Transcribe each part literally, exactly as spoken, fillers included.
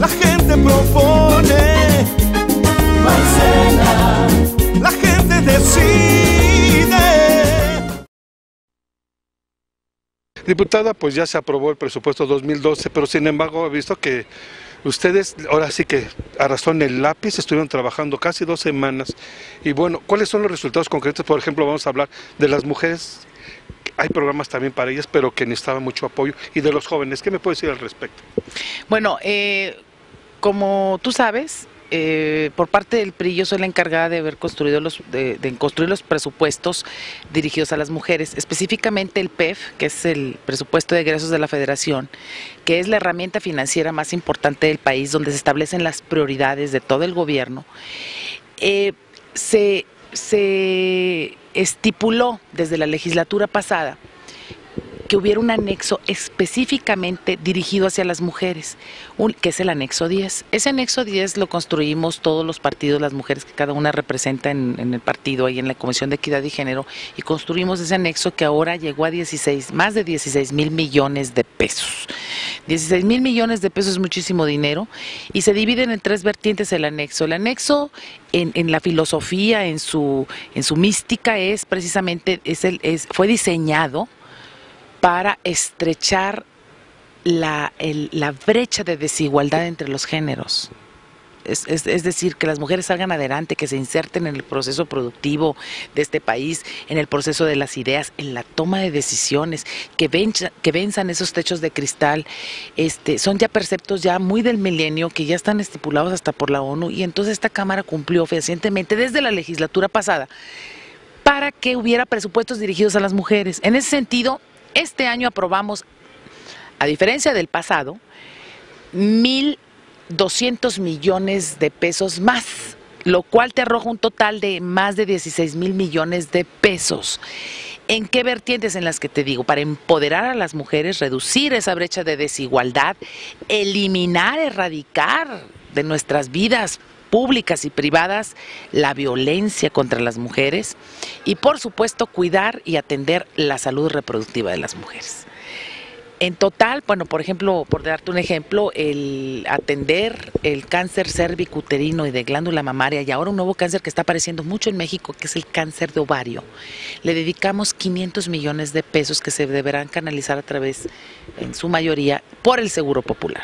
la gente propone. Marcela, la gente decide. Diputada, pues ya se aprobó el presupuesto dos mil doce, pero sin embargo he visto que ustedes ahora sí que arrastraron el lápiz, estuvieron trabajando casi dos semanas. Y bueno, ¿cuáles son los resultados concretos? Por ejemplo, vamos a hablar de las mujeres. Hay programas también para ellas, pero que necesitaban mucho apoyo. Y de los jóvenes, ¿qué me puedes decir al respecto? Bueno, eh, como tú sabes, eh, por parte del P R I yo soy la encargada de haber construido los, de, de construir los presupuestos dirigidos a las mujeres, específicamente el P E F, que es el presupuesto de egresos de la Federación, que es la herramienta financiera más importante del país, donde se establecen las prioridades de todo el gobierno. Eh, se, se estipuló desde la legislatura pasada que hubiera un anexo específicamente dirigido hacia las mujeres, un, que es el anexo diez. Ese anexo diez lo construimos todos los partidos, las mujeres que cada una representa en, en el partido, ahí en la Comisión de Equidad y Género, y construimos ese anexo que ahora llegó a dieciséis, más de dieciséis mil millones de pesos. dieciséis mil millones de pesos es muchísimo dinero, y se dividen en tres vertientes el anexo. El anexo en, en la filosofía, en su, en su mística, es precisamente, es el, es, fue diseñado para estrechar la, el, la brecha de desigualdad entre los géneros. Es, es, es decir, que las mujeres salgan adelante, que se inserten en el proceso productivo de este país, en el proceso de las ideas, en la toma de decisiones, que, venza, que venzan esos techos de cristal. Este, son ya preceptos ya muy del milenio, que ya están estipulados hasta por la ONU, y entonces esta Cámara cumplió fehacientemente desde la legislatura pasada para que hubiera presupuestos dirigidos a las mujeres. En ese sentido, este año aprobamos, a diferencia del pasado, mil doscientos millones de pesos más, lo cual te arroja un total de más de dieciséis mil millones de pesos. ¿En qué vertientes? En las que te digo, para empoderar a las mujeres, reducir esa brecha de desigualdad, eliminar, erradicar de nuestras vidas públicas y privadas la violencia contra las mujeres y, por supuesto, cuidar y atender la salud reproductiva de las mujeres. En total, bueno, por ejemplo, por darte un ejemplo, el atender el cáncer cervicuterino y de glándula mamaria, y ahora un nuevo cáncer que está apareciendo mucho en México, que es el cáncer de ovario, le dedicamos quinientos millones de pesos que se deberán canalizar a través, en su mayoría, por el Seguro Popular.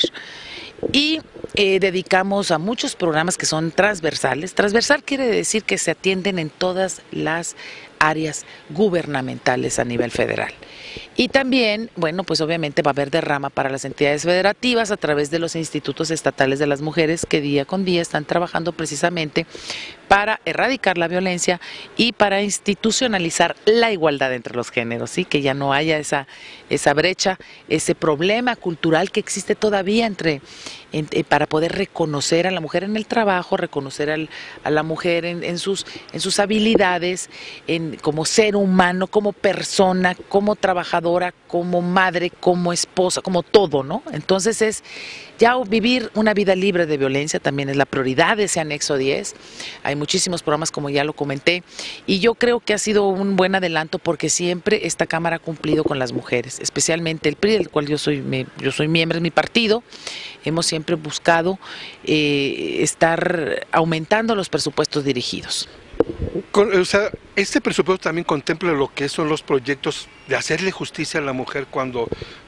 Y eh, dedicamos a muchos programas que son transversales. Transversal quiere decir que se atienden en todas las áreas gubernamentales a nivel federal. Y también, bueno, pues obviamente va a haber derrama para las entidades federativas a través de los institutos estatales de las mujeres que día con día están trabajando precisamente para erradicar la violencia y para institucionalizar la igualdad entre los géneros, ¿sí? Que ya no haya esa, esa brecha, ese problema cultural que existe todavía entre, en, eh, para poder reconocer a la mujer en el trabajo, reconocer al, a la mujer en, en, sus, en sus habilidades, en, como ser humano, como persona, como trabajadora, como madre, como esposa, como todo, ¿no? Entonces es ya vivir una vida libre de violencia también es la prioridad de ese anexo diez. Hay muchísimos programas, como ya lo comenté, y yo creo que ha sido un buen adelanto porque siempre esta Cámara ha cumplido con las mujeres, especialmente el P R I, del cual yo soy, me, yo soy miembro de mi partido. Hemos siempre buscado eh, estar aumentando los presupuestos dirigidos. Con, o sea, este presupuesto también contempla lo que son los proyectos de hacerle justicia a la mujer cuando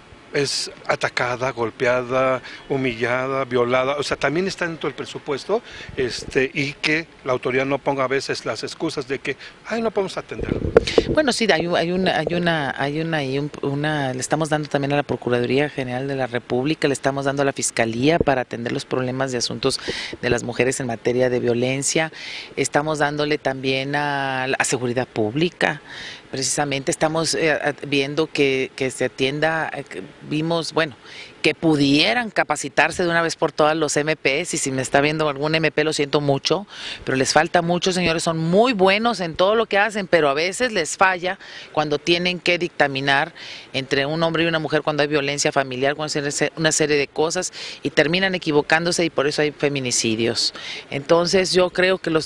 es atacada, golpeada, humillada, violada, o sea, también está dentro del presupuesto, este, y que la autoridad no ponga a veces las excusas de que, ay, no podemos atenderlo. Bueno, sí, hay, hay una, hay una, hay una, hay un, una, le estamos dando también a la Procuraduría General de la República, le estamos dando a la Fiscalía para atender los problemas de asuntos de las mujeres en materia de violencia, estamos dándole también a la Seguridad Pública. Precisamente estamos eh, viendo que, que se atienda, eh, que vimos, bueno, que pudieran capacitarse de una vez por todas los M Ps, y si me está viendo algún M P lo siento mucho, pero les falta mucho, señores, son muy buenos en todo lo que hacen, pero a veces les falla cuando tienen que dictaminar entre un hombre y una mujer cuando hay violencia familiar, cuando hay una serie de cosas, y terminan equivocándose y por eso hay feminicidios. Entonces yo creo que, los, que,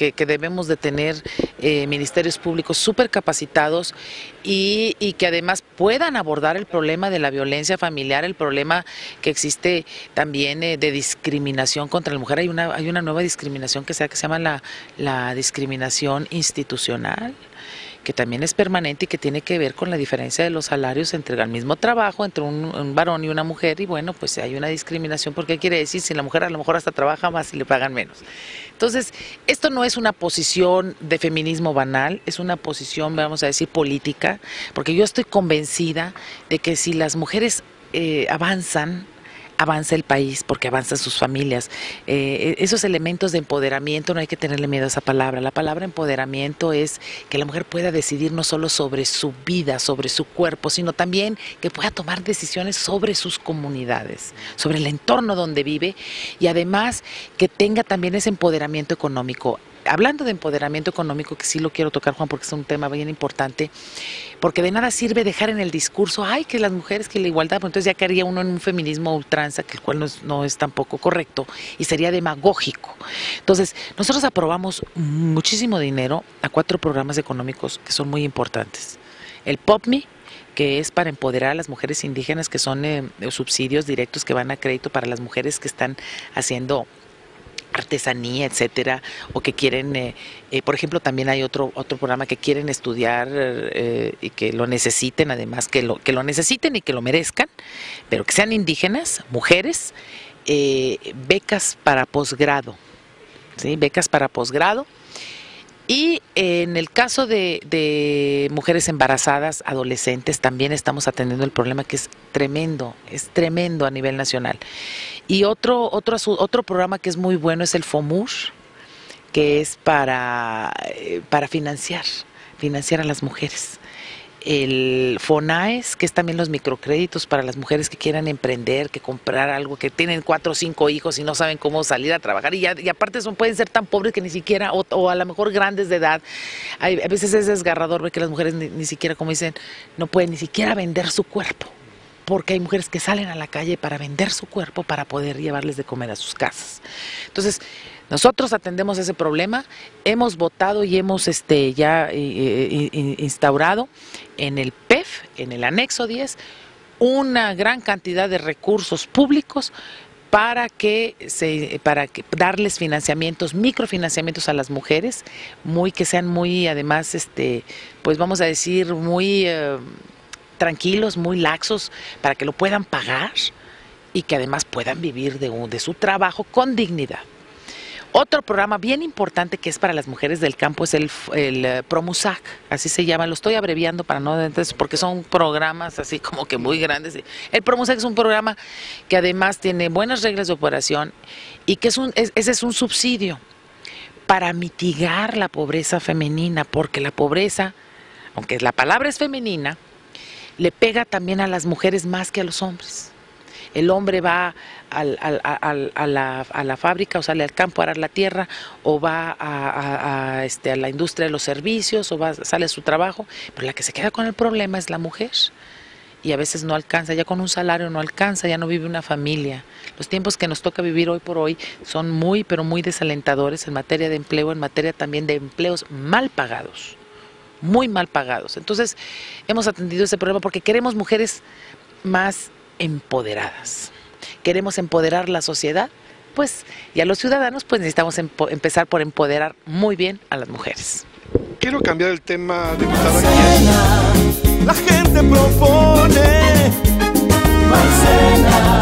que, que debemos de tener eh, ministerios públicos súper capacitados y, y que además puedan abordar el problema de la violencia familiar, el problema que existe también eh, de discriminación contra la mujer. Hay una, hay una nueva discriminación que se, que se llama la, la discriminación institucional, que también es permanente y que tiene que ver con la diferencia de los salarios entre el mismo trabajo, entre un, un varón y una mujer, y bueno, pues hay una discriminación, porque quiere decir, si la mujer a lo mejor hasta trabaja más y le pagan menos. Entonces, esto no es una posición de feminismo banal, es una posición, vamos a decir, política, porque yo estoy convencida de que si las mujeres eh, avanzan, avanza el país, porque avanzan sus familias. Eh, esos elementos de empoderamiento, no hay que tenerle miedo a esa palabra. La palabra empoderamiento es que la mujer pueda decidir no solo sobre su vida, sobre su cuerpo, sino también que pueda tomar decisiones sobre sus comunidades, sobre el entorno donde vive, y además que tenga también ese empoderamiento económico. Hablando de empoderamiento económico, que sí lo quiero tocar, Juan, porque es un tema bien importante, porque de nada sirve dejar en el discurso, ay, que las mujeres, que la igualdad, pues entonces ya caería uno en un feminismo ultranza, que el cual no es, no es tampoco correcto, y sería demagógico. Entonces, nosotros aprobamos muchísimo dinero a cuatro programas económicos que son muy importantes. El P O P M I, que es para empoderar a las mujeres indígenas, que son eh, subsidios directos que van a crédito para las mujeres que están haciendo artesanía, etcétera, o que quieren, eh, eh, por ejemplo, también hay otro otro programa que quieren estudiar eh, y que lo necesiten, además que lo que lo necesiten y que lo merezcan, pero que sean indígenas, mujeres, eh, becas para posgrado, ¿sí? Becas para posgrado. Y en el caso de, de mujeres embarazadas, adolescentes, también estamos atendiendo el problema, que es tremendo, es tremendo a nivel nacional. Y otro, otro, otro programa que es muy bueno es el FOMUR, que es para, para financiar, financiar a las mujeres. El FONAES, que es también los microcréditos para las mujeres que quieran emprender, que comprar algo, que tienen cuatro o cinco hijos y no saben cómo salir a trabajar, y, ya, y aparte son, pueden ser tan pobres que ni siquiera, o, o a lo mejor grandes de edad. Hay, a veces es desgarrador ver que las mujeres ni, ni siquiera, como dicen, no pueden ni siquiera vender su cuerpo, porque hay mujeres que salen a la calle para vender su cuerpo para poder llevarles de comer a sus casas. Entonces, nosotros atendemos ese problema, hemos votado y hemos este, ya eh, instaurado en el P E F, en el anexo diez, una gran cantidad de recursos públicos para que se, para que, darles financiamientos, microfinanciamientos a las mujeres, muy que sean muy, además, este, pues vamos a decir, muy eh, tranquilos, muy laxos, para que lo puedan pagar y que además puedan vivir de, de su trabajo con dignidad. Otro programa bien importante que es para las mujeres del campo es el, el PROMUSAC, así se llama, lo estoy abreviando para no, entonces, porque son programas así como que muy grandes. El PROMUSAC es un programa que además tiene buenas reglas de operación y que es un, es, ese es un subsidio para mitigar la pobreza femenina, porque la pobreza, aunque la palabra es femenina, le pega también a las mujeres más que a los hombres. El hombre va al, al, al, a, la, a la fábrica, o sale al campo a arar la tierra, o va a, a, a, este, a la industria de los servicios, o va, sale a su trabajo, pero la que se queda con el problema es la mujer. Y a veces no alcanza, ya con un salario no alcanza, ya no vive una familia. Los tiempos que nos toca vivir hoy por hoy son muy, pero muy desalentadores en materia de empleo, en materia también de empleos mal pagados, muy mal pagados. Entonces, hemos atendido ese problema porque queremos mujeres más empoderadas. Queremos empoderar la sociedad, pues, y a los ciudadanos, pues necesitamos empo empezar por empoderar muy bien a las mujeres. Quiero cambiar el tema, diputada. La gente propone Maicena.